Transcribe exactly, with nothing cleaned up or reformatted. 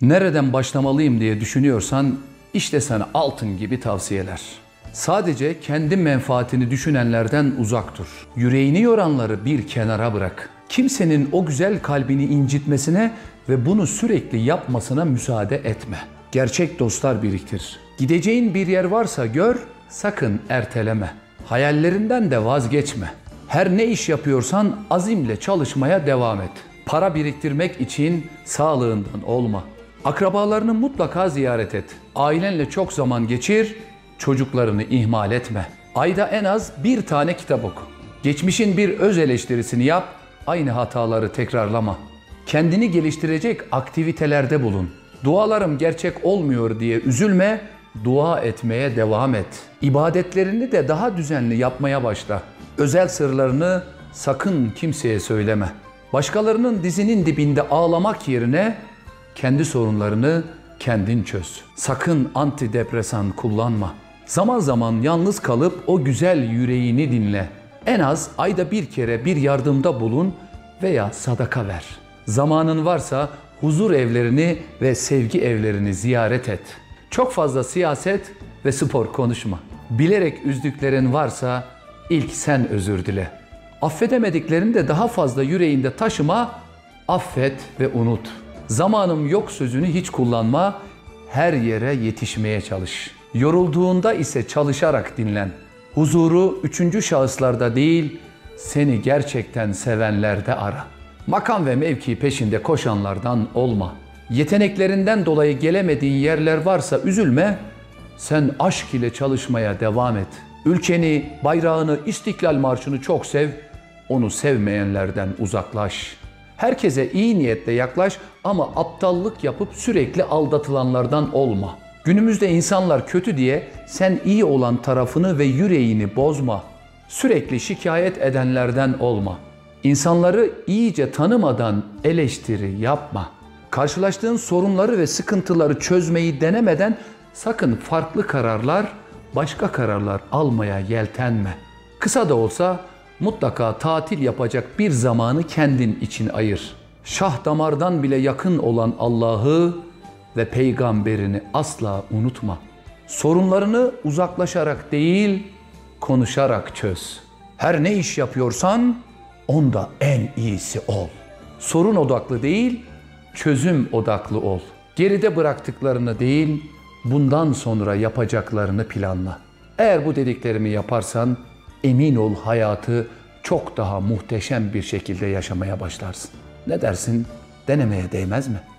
Nereden başlamalıyım diye düşünüyorsan işte sana altın gibi tavsiyeler. Sadece kendi menfaatini düşünenlerden uzak dur. Yüreğini yoranları bir kenara bırak. Kimsenin o güzel kalbini incitmesine ve bunu sürekli yapmasına müsaade etme. Gerçek dostlar biriktir. Gideceğin bir yer varsa gör, sakın erteleme. Hayallerinden de vazgeçme. Her ne iş yapıyorsan azimle çalışmaya devam et. Para biriktirmek için sağlığından olma. Akrabalarını mutlaka ziyaret et. Ailenle çok zaman geçir, çocuklarını ihmal etme. Ayda en az bir tane kitap oku. Geçmişin bir öz eleştirisini yap, aynı hataları tekrarlama. Kendini geliştirecek aktivitelerde bulun. Dualarım gerçek olmuyor diye üzülme, dua etmeye devam et. İbadetlerini de daha düzenli yapmaya başla. Özel sırlarını sakın kimseye söyleme. Başkalarının dizinin dibinde ağlamak yerine kendi sorunlarını kendin çöz. Sakın antidepresan kullanma. Zaman zaman yalnız kalıp o güzel yüreğini dinle. En az ayda bir kere bir yardımda bulun veya sadaka ver. Zamanın varsa huzur evlerini ve sevgi evlerini ziyaret et. Çok fazla siyaset ve spor konuşma. Bilerek üzdüklerin varsa ilk sen özür dile. Affedemediklerini de daha fazla yüreğinde taşıma, affet ve unut. Zamanım yok sözünü hiç kullanma, her yere yetişmeye çalış. Yorulduğunda ise çalışarak dinlen. Huzuru üçüncü şahıslarda değil, seni gerçekten sevenlerde ara. Makam ve mevki peşinde koşanlardan olma. Yeteneklerinden dolayı gelemediğin yerler varsa üzülme, sen aşk ile çalışmaya devam et. Ülkeni, bayrağını, İstiklal Marşı'nı çok sev, onu sevmeyenlerden uzaklaş. Herkese iyi niyetle yaklaş ama aptallık yapıp sürekli aldatılanlardan olma. Günümüzde insanlar kötü diye sen iyi olan tarafını ve yüreğini bozma. Sürekli şikayet edenlerden olma. İnsanları iyice tanımadan eleştiri yapma. Karşılaştığın sorunları ve sıkıntıları çözmeyi denemeden sakın farklı kararlar, başka kararlar almaya yeltenme. Kısa da olsa mutlaka tatil yapacak bir zamanı kendin için ayır. Şah damardan bile yakın olan Allah'ı ve peygamberini asla unutma. Sorunlarını uzaklaşarak değil, konuşarak çöz. Her ne iş yapıyorsan onda en iyisi ol. Sorun odaklı değil, çözüm odaklı ol. Geride bıraktıklarını değil, bundan sonra yapacaklarını planla. Eğer bu dediklerimi yaparsan emin ol hayatı çok daha muhteşem bir şekilde yaşamaya başlarsın. Ne dersin? Denemeye değmez mi?